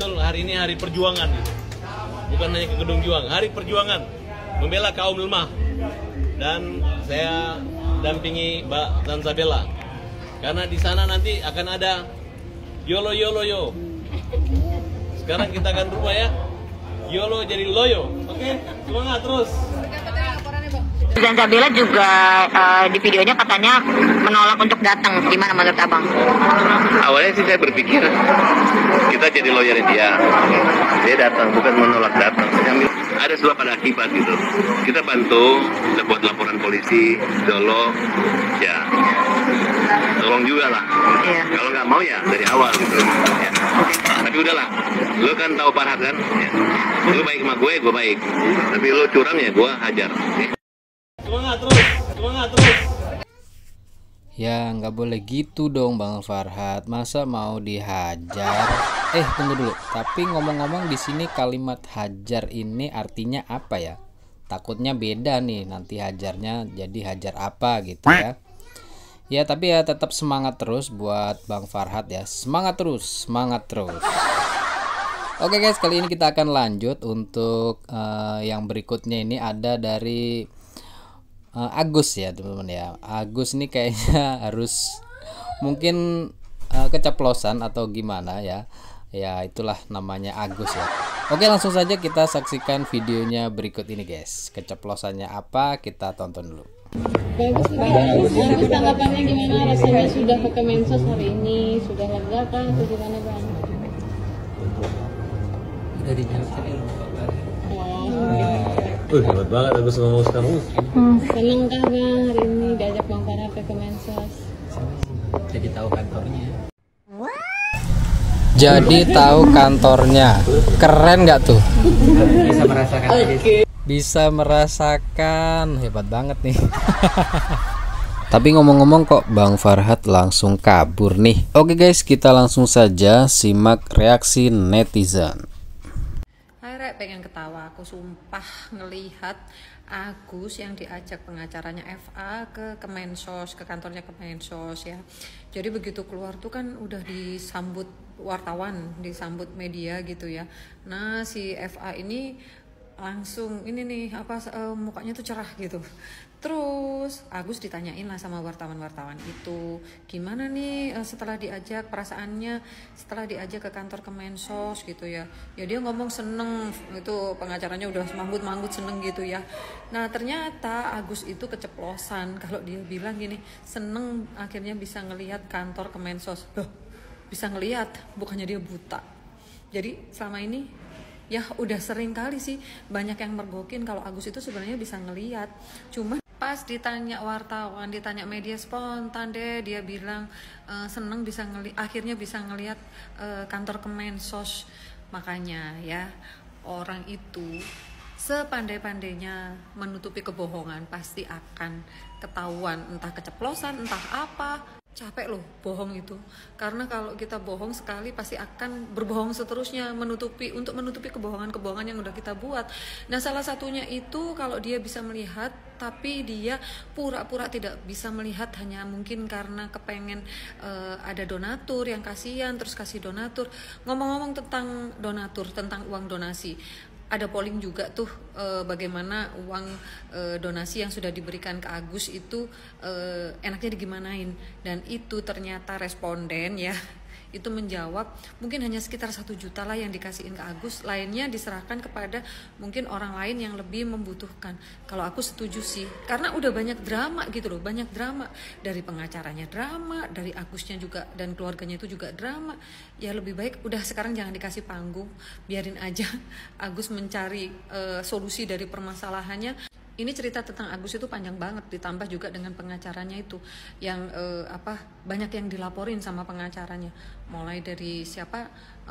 betul-betul hari ini hari perjuangan, bukan hanya ke Gedung Juang, hari perjuangan membela kaum lemah. Dan saya dampingi Mbak Sansabella, karena di sana nanti akan ada YOLO YOLO yo. Sekarang kita akan berubah ya, YOLO jadi loyo. Oke, semangat terus. Dan Sabila juga di videonya katanya menolak untuk datang. Gimana menurut abang? Awalnya sih saya berpikir kita jadi lawyer dia datang, bukan menolak datang. Ada sebab ada akibat gitu. Kita bantu, kita buat laporan polisi, Jolo, ya tolong juga lah. Iya. Kalau nggak mau ya dari awal gitu. Ya. Tapi udahlah, lo kan tahu Farhat kan? Ya. Lo baik sama gue baik. Tapi lo curang ya gue hajar. Semangat terus, semangat terus. Ya nggak boleh gitu dong Bang Farhat, masa mau dihajar? Tunggu dulu, tapi ngomong-ngomong di sini kalimat hajar ini artinya apa ya? Takutnya beda nih, nanti hajarnya jadi hajar apa gitu ya. Ya tapi ya tetap semangat terus buat Bang Farhat ya, semangat terus, semangat terus. Oke guys, kali ini kita akan lanjut untuk yang berikutnya. Ini ada dari Agus ya teman-teman ya. Agus ini kayaknya harus mungkin keceplosan atau gimana ya. Ya itulah namanya Agus ya. Oke, langsung saja kita saksikan videonya berikut ini guys. Keceplosannya apa kita tonton dulu. Bagus Bang. Tanggapannya gimana? Rasanya sudah ke Kemensos hari ini, sudah lega kah atau gimana Bang? Udah dijelasin. Hebat banget Agus ngomong sekarang. Seneng kah Bang hari ini diajak Bang Farhat ke Kemensos? Jadi tahu kantornya. Jadi tahu kantornya. Keren nggak tuh? Bisa merasakan. Bisa merasakan. Hebat banget nih. Tapi ngomong-ngomong kok Bang Farhat langsung kabur nih. Oke guys, kita langsung saja simak reaksi netizen. Pengen ketawa, aku sumpah ngelihat Agus yang diajak pengacaranya FA ke Kemensos, ke kantornya Kemensos ya. Jadi begitu keluar tuh kan udah disambut wartawan, disambut media gitu ya. Nah si FA ini langsung ini nih mukanya tuh cerah gitu. Terus Agus ditanyain lah sama wartawan-wartawan itu, gimana nih setelah diajak, perasaannya setelah diajak ke kantor Kemensos gitu ya. Ya dia ngomong seneng, itu pengacaranya udah manggut-manggut seneng gitu ya. Nah ternyata Agus itu keceplosan kalau dia bilang gini, seneng akhirnya bisa ngelihat kantor Kemensos. Loh, bisa ngelihat, bukannya dia buta. Jadi selama ini ya udah sering kali sih banyak yang mergokin kalau Agus itu sebenarnya bisa ngelihat. Cuma pas ditanya wartawan, ditanya media, spontan deh dia bilang seneng bisa akhirnya bisa ngelihat kantor Kemensos. Makanya ya orang itu sepandai-pandainya menutupi kebohongan pasti akan ketahuan, entah keceplosan, entah apa. Capek loh bohong itu, karena kalau kita bohong sekali pasti akan berbohong seterusnya, untuk menutupi kebohongan-kebohongan yang udah kita buat. Nah salah satunya itu kalau dia bisa melihat tapi dia pura-pura tidak bisa melihat, hanya mungkin karena kepengen ada donatur yang kasihan terus kasih donatur. Ngomong-ngomong tentang donatur, tentang uang donasi, ada polling juga tuh bagaimana uang donasi yang sudah diberikan ke Agus itu enaknya digimanain. Dan itu ternyata responden ya itu menjawab mungkin hanya sekitar 1 juta lah yang dikasihin ke Agus, lainnya diserahkan kepada mungkin orang lain yang lebih membutuhkan. Kalau aku setuju sih, karena udah banyak drama gitu loh, banyak drama dari pengacaranya, drama dari Agusnya juga dan keluarganya itu juga drama. Ya lebih baik udah sekarang jangan dikasih panggung, biarin aja Agus mencari solusi dari permasalahannya. Ini cerita tentang Agus itu panjang banget, ditambah juga dengan pengacaranya itu yang banyak yang dilaporin sama pengacaranya, mulai dari siapa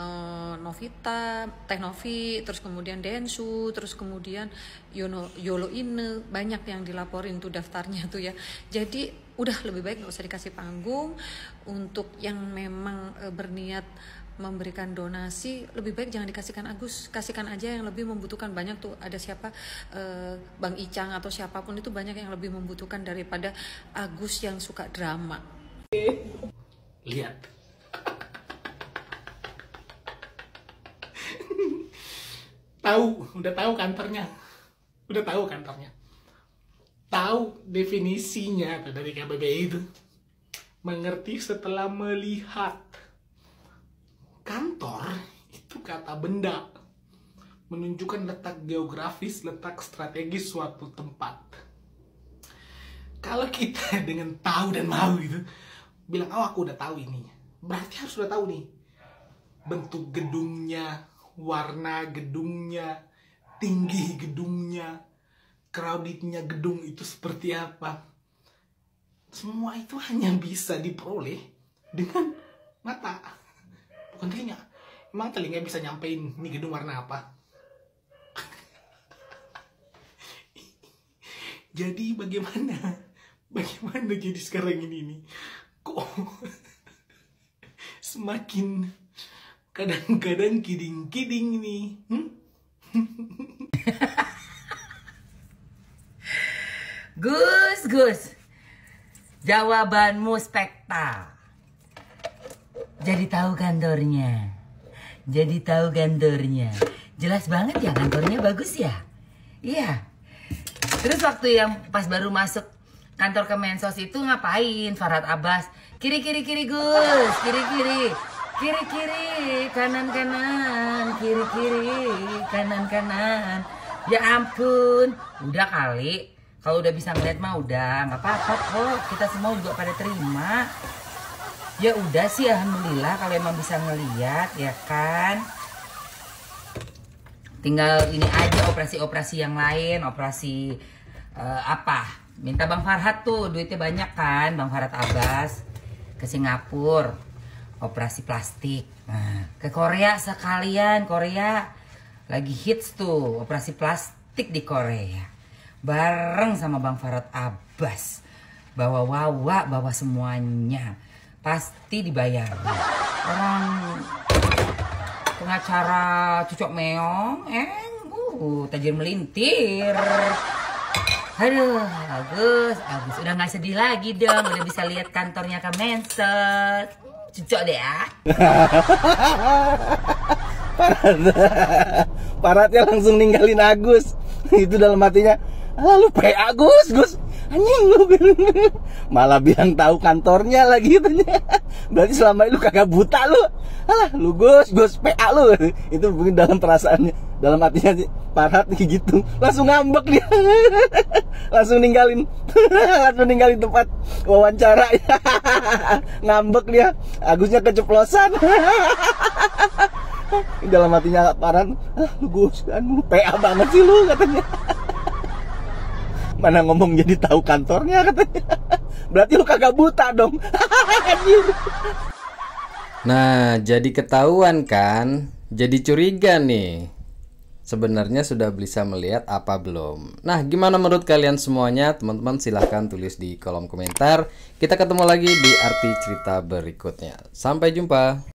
Novita, Teh Novi, terus kemudian Densu, terus kemudian Yolo Ine, banyak yang dilaporin tuh daftarnya tuh ya. Jadi udah lebih baik nggak usah dikasih panggung. Untuk yang memang berniat memberikan donasi, lebih baik jangan dikasihkan Agus, kasihkan aja yang lebih membutuhkan. Banyak tuh, ada siapa Bang Icang atau siapapun itu banyak yang lebih membutuhkan daripada Agus yang suka drama. Lihat tahu kantornya. Tahu definisinya tuh dari KBBI itu. Mengerti setelah melihat. Kantor itu kata benda, menunjukkan letak geografis, letak strategis suatu tempat. Kalau kita dengan tahu dan mau gitu bilang, oh aku udah tahu ini, berarti harus udah tahu nih bentuk gedungnya, warna gedungnya, tinggi gedungnya, crowdednya gedung itu seperti apa. Semua itu hanya bisa diperoleh dengan mata, bukan telinga. Emang telinga bisa nyampein ini gedung warna apa? Jadi bagaimana jadi sekarang ini nih? Kok semakin kadang-kadang kiding-kiding nih. Gus, jawabanmu spekta. Jadi tahu kantornya. Jelas banget ya kantornya, bagus ya. Iya. Terus waktu yang pas baru masuk kantor Kemensos itu ngapain Farhad Abbas? Kiri Gus, kiri, kanan, kiri, kanan. Ya ampun, udah kali. Kalau udah bisa ngeliat mah udah, nggak apa-apa kok. Kita semua juga pada terima. Ya udah sih, alhamdulillah kalau emang bisa ngeliat, ya kan. Tinggal ini aja operasi-operasi yang lain, operasi apa? Minta Bang Farhad tuh, duitnya banyak kan, Bang Farhad Abbas ke Singapura, operasi plastik. Nah, ke Korea sekalian, Korea lagi hits tuh, operasi plastik di Korea. Bareng sama Bang Farhad Abbas, bawa wawa, bawa semuanya, pasti dibayar. Orang pengacara Cucok Meong, tajir melintir. Aduh, Agus, udah nggak sedih lagi dong, udah bisa lihat kantornya Kemensos. Cucok deh ya. Farhadnya langsung ninggalin Agus. Itu dalam hatinya, lalu PA Gus, anjing lu. Malah bilang tahu kantornya lagi katanya. Berarti selama ini lu kagak buta lu. Alah, lu Gus PA lu. Itu mungkin dalam perasaannya, dalam hatinya sih Farhad gitu. Langsung ngambek dia. Langsung ninggalin tempat wawancara. Ngambek dia. Agusnya keceplosan. Dalam hatinya Farhad, lu Gus, lu PA banget sih lu katanya. Mana ngomong jadi tahu kantornya katanya. Berarti lu kagak buta dong. Nah, jadi ketahuan kan? Jadi curiga nih. Sebenarnya sudah bisa melihat apa belum? Nah, gimana menurut kalian semuanya? Teman-teman silahkan tulis di kolom komentar. Kita ketemu lagi di arti cerita berikutnya. Sampai jumpa.